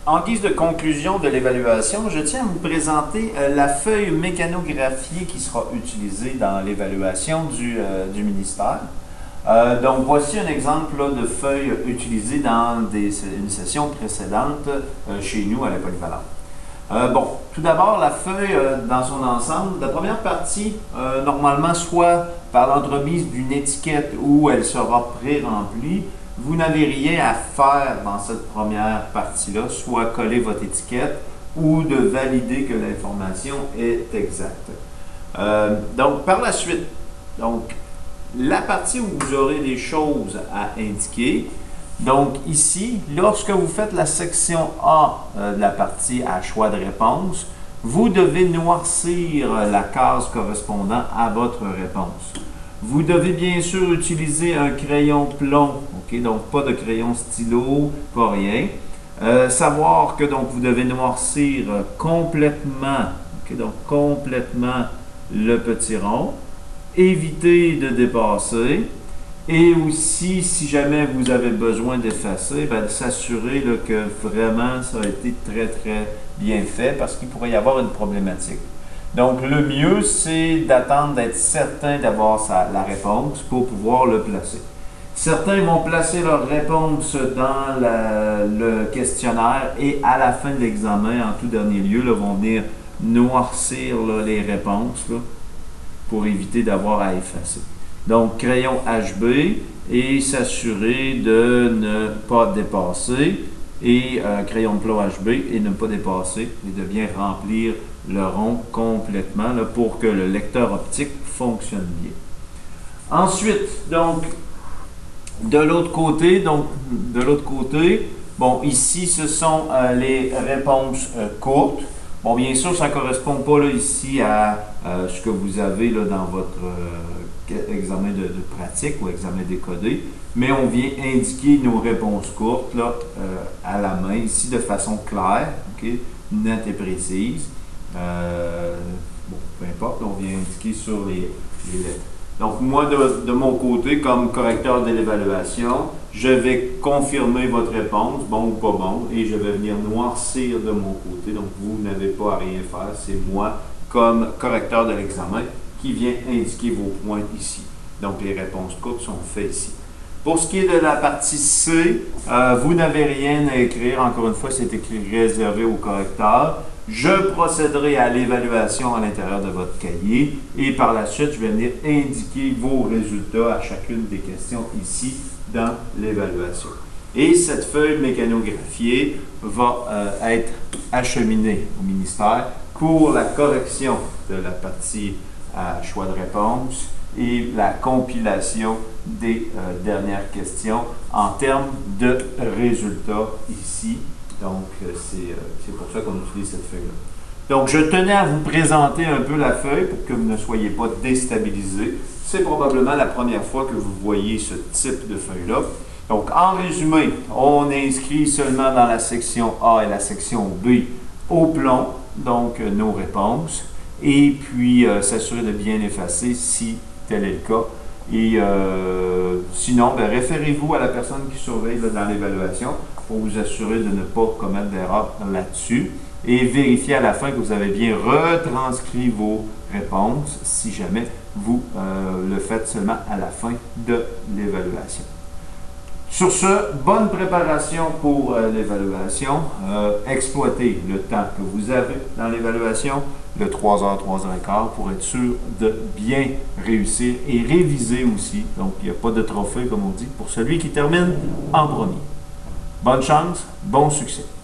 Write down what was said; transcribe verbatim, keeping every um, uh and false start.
En guise de conclusion de l'évaluation, je tiens à vous présenter euh, la feuille mécanographiée qui sera utilisée dans l'évaluation du, euh, du ministère. Euh, donc, voici un exemple là, de feuille utilisée dans des, une session précédente euh, chez nous à la Polyvalente. Euh, bon, tout d'abord, la feuille euh, dans son ensemble, la première partie, euh, normalement, soit par l'entremise d'une étiquette où elle sera pré-remplie, vous n'avez rien à faire dans cette première partie-là, soit coller votre étiquette ou de valider que l'information est exacte. Euh, donc, par la suite, donc, la partie où vous aurez des choses à indiquer, donc ici, lorsque vous faites la section A euh, de la partie à choix de réponse, vous devez noircir la case correspondant à votre réponse. Vous devez bien sûr utiliser un crayon plomb, ok, donc pas de crayon stylo, pas rien. Euh, savoir que donc vous devez noircir complètement, ok, donc complètement le petit rond. Éviter de dépasser. Et aussi, si jamais vous avez besoin d'effacer, ben, de s'assurer que vraiment ça a été très très bien fait parce qu'il pourrait y avoir une problématique. Donc, le mieux, c'est d'attendre d'être certain d'avoir la réponse pour pouvoir le placer. Certains vont placer leur réponse dans la, le questionnaire et à la fin de l'examen, en tout dernier lieu, là, vont venir noircir là, les réponses là, pour éviter d'avoir à effacer. Donc, crayon H B et s'assurer de ne pas dépasser et euh, crayon de plomb H B et ne pas dépasser et de bien remplir le rond complètement là, pour que le lecteur optique fonctionne bien. Ensuite, donc, de l'autre côté, donc, de l'autre côté, bon, ici, ce sont euh, les réponses euh, courtes. Bon, bien sûr, ça ne correspond pas là, ici à euh, ce que vous avez là, dans votre euh, examen de, de pratique ou examen décodé, mais on vient indiquer nos réponses courtes là, euh, à la main, ici, de façon claire, okay, nette et précise. Euh, bon, peu importe, on vient indiquer sur les, les lettres. Donc, moi, de, de mon côté, comme correcteur de l'évaluation, je vais confirmer votre réponse, bon ou pas bon, et je vais venir noircir de mon côté. Donc, vous n'avez pas à rien faire, c'est moi, comme correcteur de l'examen, qui vient indiquer vos points ici. Donc, les réponses courtes sont faites ici. Pour ce qui est de la partie C, euh, vous n'avez rien à écrire. Encore une fois, c'est écrit réservé au correcteur. Je procéderai à l'évaluation à l'intérieur de votre cahier et par la suite, je vais venir indiquer vos résultats à chacune des questions ici dans l'évaluation. Et cette feuille mécanographiée va euh, être acheminée au ministère pour la correction de la partie à choix de réponse et la compilation des euh, dernières questions en termes de résultats ici. Donc, euh, c'est pour ça qu'on utilise cette feuille-là. Donc, je tenais à vous présenter un peu la feuille pour que vous ne soyez pas déstabilisés. C'est probablement la première fois que vous voyez ce type de feuille-là. Donc, en résumé, on inscrit seulement dans la section A et la section B au plomb, donc euh, nos réponses, et puis euh, s'assurer de bien effacer si tel est le cas. Et euh, sinon, ben, référez-vous à la personne qui surveille là, dans l'évaluation pour vous assurer de ne pas commettre d'erreur là-dessus et vérifier à la fin que vous avez bien retranscrit vos réponses si jamais vous euh, le faites seulement à la fin de l'évaluation. Sur ce, bonne préparation pour euh, l'évaluation. Euh, exploitez le temps que vous avez dans l'évaluation, le trois heures, trois heures quinze, pour être sûr de bien réussir et réviser aussi. Donc, il n'y a pas de trophée, comme on dit, pour celui qui termine en premier. Bonne chance, bon succès.